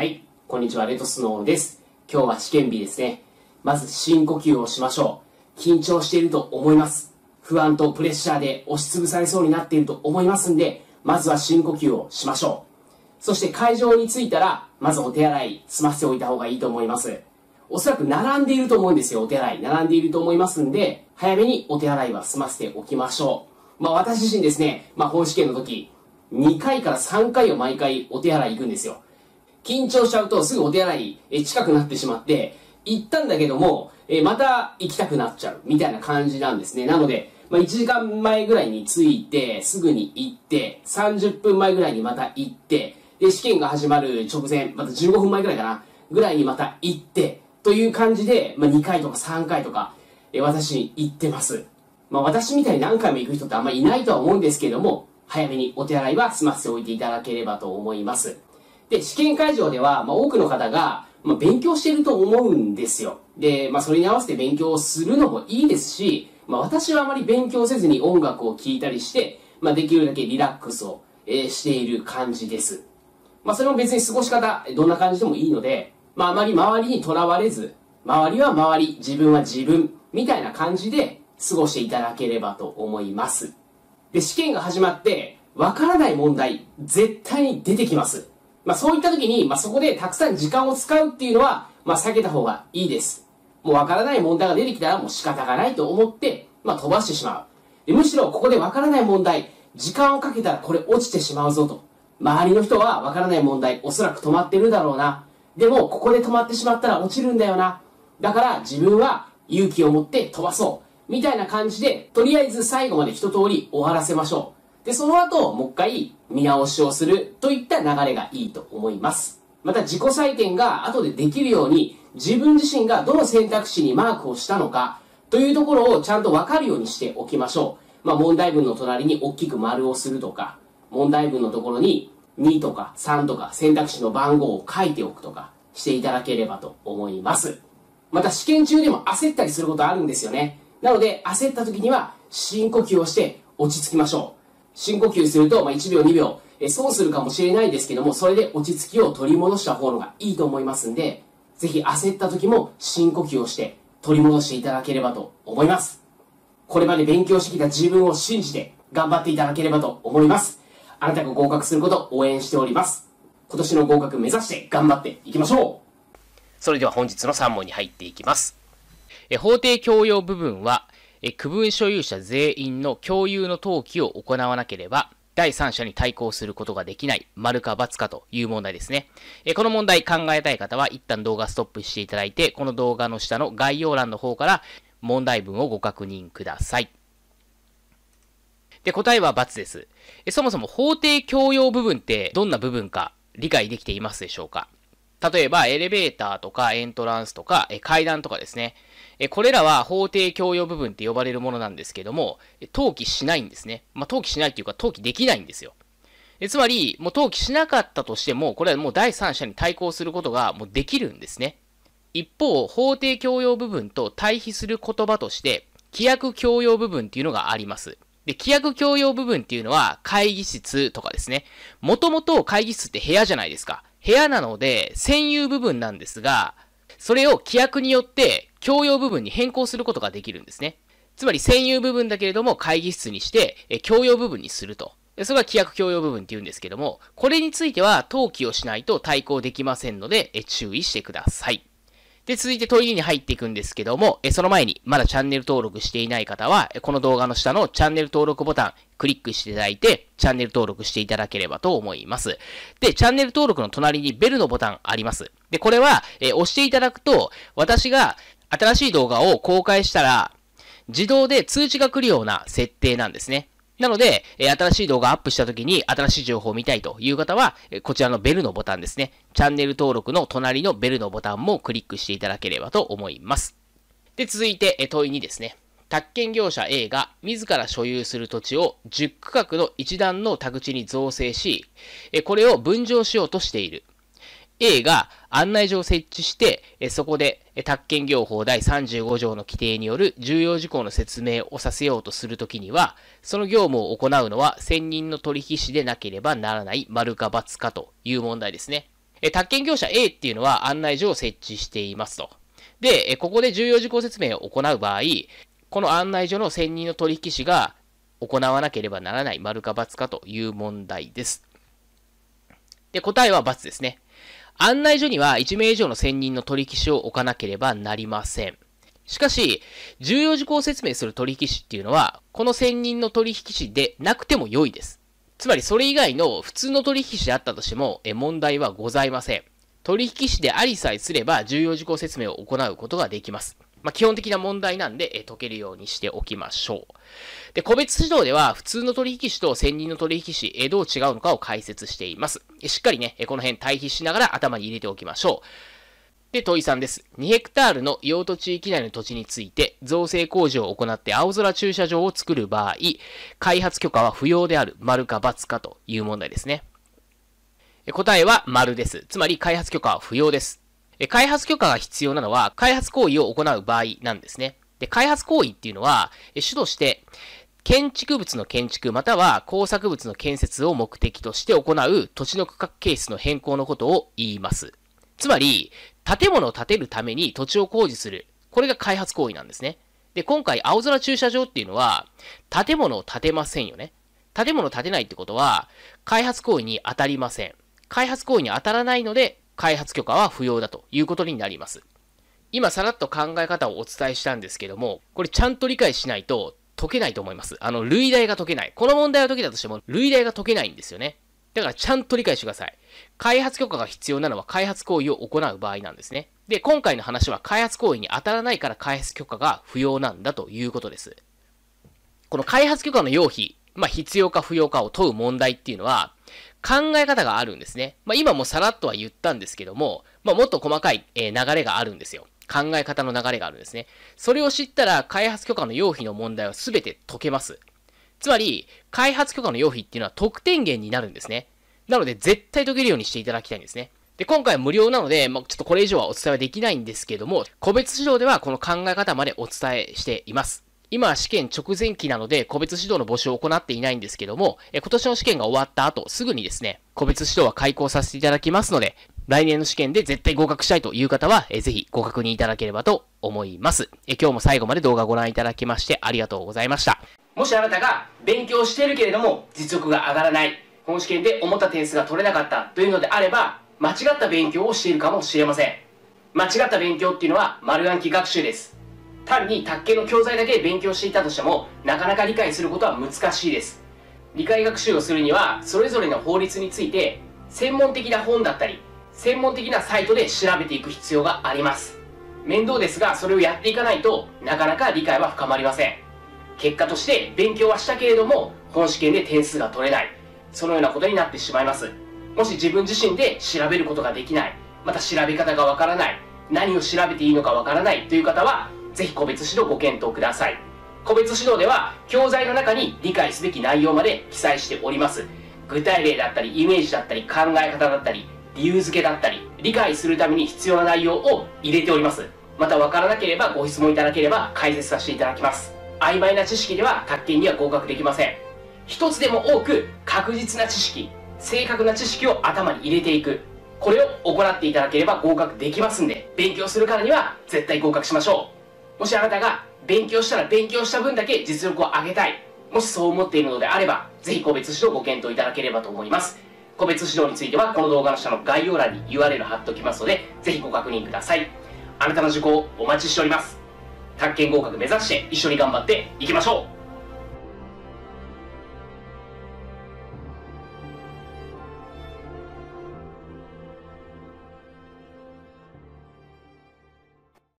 はい、こんにちは、レトスノーです。今日は試験日ですね。まず深呼吸をしましょう。緊張していると思います。不安とプレッシャーで押しつぶされそうになっていると思いますんで、まずは深呼吸をしましょう。そして会場に着いたら、まずお手洗い済ませておいた方がいいと思います。おそらく並んでいると思うんですよ、お手洗い。並んでいると思いますんで、早めにお手洗いは済ませておきましょう。私自身ですね、本試験の時、2回から3回は毎回お手洗い行くんですよ。緊張しちゃうとすぐお手洗い近くなってしまって、行ったんだけども、また行きたくなっちゃうみたいな感じなんですね。なので、1時間前ぐらいに着いて、すぐに行って、30分前ぐらいにまた行って、で、試験が始まる直前、また15分前ぐらいかな、ぐらいにまた行って、という感じで、2回とか3回とか、私行ってます。私みたいに何回も行く人ってあんまりいないとは思うんですけれども、早めにお手洗いは済ませておいていただければと思います。で、試験会場では、多くの方が、勉強していると思うんですよ。で、それに合わせて勉強をするのもいいですし、私はあまり勉強せずに音楽を聴いたりして、できるだけリラックスを、している感じです。それも別に過ごし方、どんな感じでもいいので、あまり周りにとらわれず、周りは周り、自分は自分、みたいな感じで過ごしていただければと思います。で、試験が始まって、わからない問題、絶対に出てきます。そういった時に、そこでたくさん時間を使うっていうのは、避けた方がいいです。もうわからない問題が出てきたらもう仕方がないと思って、飛ばしてしまう。でむしろここでわからない問題、時間をかけたらこれ落ちてしまうぞと。周りの人はわからない問題、おそらく止まってるだろうな。でも、ここで止まってしまったら落ちるんだよな。だから自分は勇気を持って飛ばそう。みたいな感じで、とりあえず最後まで一通り終わらせましょう。で、その後、もう一回見直しをするといった流れがいいと思います。また自己採点が後でできるように、自分自身がどの選択肢にマークをしたのかというところをちゃんと分かるようにしておきましょう。問題文の隣に大きく丸をするとか、問題文のところに2とか3とか選択肢の番号を書いておくとかしていただければと思います。また試験中でも焦ったりすることあるんですよね。なので焦った時には深呼吸をして落ち着きましょう。深呼吸すると、1秒2秒、損するかもしれないですけども、それで落ち着きを取り戻した方がいいと思いますんで、ぜひ焦った時も深呼吸をして取り戻していただければと思います。これまで勉強してきた自分を信じて頑張っていただければと思います。あなたが合格することを応援しております。今年の合格目指して頑張っていきましょう。 それでは本日の3問に入っていきます。法定強要部分は、区分所有者全員の共有の登記を行わなければ、第三者に対抗することができない、丸か×かという問題ですね。この問題考えたい方は、一旦動画ストップしていただいて、この動画の下の概要欄の方から問題文をご確認ください。で、答えは×です。そもそも法定強要部分ってどんな部分か理解できていますでしょうか？例えば、エレベーターとかエントランスとか階段とかですね。これらは法定強要部分って呼ばれるものなんですけども、登記しないんですね。登記しないっていうか登記できないんですよ。つまり、もう登記しなかったとしても、これはもう第三者に対抗することがもうできるんですね。一方、法定強要部分と対比する言葉として、規約強要部分っていうのがあります。で、規約強要部分っていうのは会議室とかですね。もともと会議室って部屋じゃないですか。部屋なので占有部分なんですが、それを規約によって共用部分に変更することができるんですね。つまり占有部分だけれども会議室にして共用部分にすると。それが規約共用部分って言うんですけども、これについては登記をしないと対抗できませんので注意してください。で、続いて問い2に入っていくんですけども、その前にまだチャンネル登録していない方は、この動画の下のチャンネル登録ボタン、クリックしていただいて、チャンネル登録していただければと思います。で、チャンネル登録の隣にベルのボタンあります。で、これは、押していただくと、私が新しい動画を公開したら、自動で通知が来るような設定なんですね。なので、新しい動画アップした時に新しい情報を見たいという方は、こちらのベルのボタンですね。チャンネル登録の隣のベルのボタンもクリックしていただければと思います。で、続いて問い2ですね。宅建業者 A が自ら所有する土地を10区画の一段の宅地に造成し、これを分譲しようとしている。A が案内所を設置して、そこで宅建業法第35条の規定による重要事項の説明をさせようとするときには、その業務を行うのは専任の取引士でなければならない丸か×かという問題ですね。 宅建業者 A っていうのは案内所を設置していますと。で、ここで重要事項説明を行う場合、この案内所の専任の取引士が行わなければならない丸か×かという問題です。で、答えは×ですね。案内所には1名以上の専任の取引士を置かなければなりません。しかし、重要事項を説明する取引士っていうのは、この専任の取引士でなくても良いです。つまり、それ以外の普通の取引士であったとしても、問題はございません。取引士でありさえすれば、重要事項説明を行うことができます。基本的な問題なんで、解けるようにしておきましょう。で、個別指導では、普通の取引士と専任の取引士、どう違うのかを解説しています。しっかりね、この辺対比しながら頭に入れておきましょう。で、問い3です。2ヘクタールの用途地域内の土地について、造成工事を行って青空駐車場を作る場合、開発許可は不要である、丸か×かという問題ですね。答えは丸です。つまり、開発許可は不要です。開発許可が必要なのは、開発行為を行う場合なんですね。で、開発行為っていうのは、主として、建築物の建築または工作物の建設を目的として行う土地の区画形質の変更のことを言います。つまり、建物を建てるために土地を工事する。これが開発行為なんですね。で、今回、青空駐車場っていうのは、建物を建てませんよね。建物を建てないってことは、開発行為に当たりません。開発行為に当たらないので、開発許可は不要だということになります。今、さらっと考え方をお伝えしたんですけども、これちゃんと理解しないと解けないと思います。類題が解けない。この問題は解けたとしても、類題が解けないんですよね。だからちゃんと理解してください。開発許可が必要なのは開発行為を行う場合なんですね。で、今回の話は開発行為に当たらないから開発許可が不要なんだということです。この開発許可の要否、必要か不要かを問う問題っていうのは、考え方があるんですね。今もさらっとは言ったんですけども、もっと細かい流れがあるんですよ。考え方の流れがあるんですね。それを知ったら開発許可の要否の問題は全て解けます。つまり、開発許可の要否っていうのは得点源になるんですね。なので、絶対解けるようにしていただきたいんですね。で、今回は無料なので、ちょっとこれ以上はお伝えはできないんですけども、個別指導ではこの考え方までお伝えしています。今は試験直前期なので、個別指導の募集を行っていないんですけども、今年の試験が終わった後、すぐにですね、個別指導は開講させていただきますので、来年の試験で絶対合格したいという方は、ぜひご確認いただければと思います。今日も最後まで動画をご覧いただきましてありがとうございました。 もしあなたが勉強しているけれども実力が上がらない、本試験で思った点数が取れなかったというのであれば、間違った勉強をしているかもしれません。間違った勉強っていうのは丸暗記学習です。単に宅建の教材だけ勉強していたとしても、なかなか理解することは難しいです。理解学習をするには、それぞれの法律について専門的な本だったり専門的なサイトで調べていく必要があります。面倒ですが、それをやっていかないとなかなか理解は深まりません。結果として勉強はしたけれども本試験で点数が取れない、そのようなことになってしまいます。もし自分自身で調べることができない、また調べ方がわからない、何を調べていいのかわからないという方は、ぜひ個別指導ご検討ください。個別指導では教材の中に理解すべき内容まで記載しております。具体例だったりイメージだったり考え方だったり理由付けだったり、理解するために必要な内容を入れております。また分からなければご質問いただければ解説させていただきます。曖昧な知識では宅建には合格できません。一つでも多く確実な知識、正確な知識を頭に入れていく、これを行っていただければ合格できますんで、勉強するからには絶対合格しましょう。もしあなたが勉強したら勉強した分だけ実力を上げたい、もしそう思っているのであれば、ぜひ個別指導をご検討いただければと思います。個別指導についてはこの動画の下の概要欄に URL 貼っておきますので、ぜひご確認ください。あなたの受講をお待ちしております。宅建合格目指して一緒に頑張っていきましょう。